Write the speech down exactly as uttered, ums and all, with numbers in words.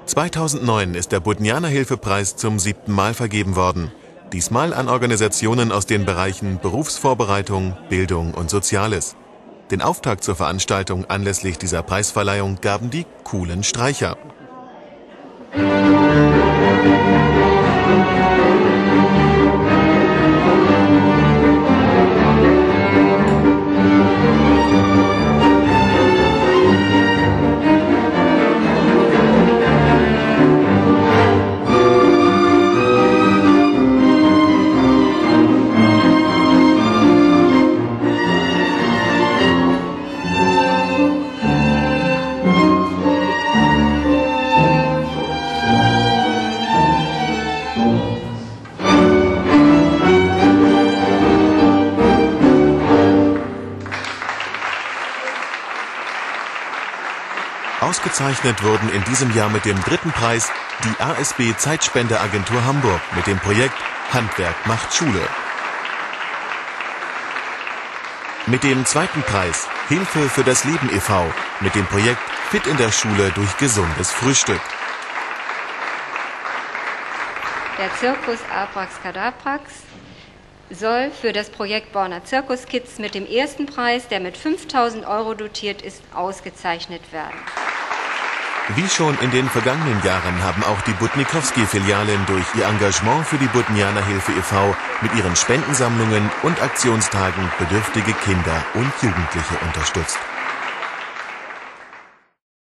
zweitausendneun ist der Budnianer-Hilfepreis zum siebten Mal vergeben worden. Diesmal an Organisationen aus den Bereichen Berufsvorbereitung, Bildung und Soziales. Den Auftakt zur Veranstaltung anlässlich dieser Preisverleihung gaben die coolen Streicher. Ausgezeichnet wurden in diesem Jahr mit dem dritten Preis die A S B Zeitspendeagentur Hamburg mit dem Projekt Handwerk macht Schule. Mit dem zweiten Preis Hilfe für das Leben e V mit dem Projekt Fit in der Schule durch gesundes Frühstück. Der Zirkus Abrax Cadabrax soll für das Projekt Borner Zirkuskids mit dem ersten Preis, der mit fünftausend Euro dotiert ist, ausgezeichnet werden. Wie schon in den vergangenen Jahren haben auch die Budnikowski-Filialen durch ihr Engagement für die Budnianer Hilfe e V mit ihren Spendensammlungen und Aktionstagen bedürftige Kinder und Jugendliche unterstützt.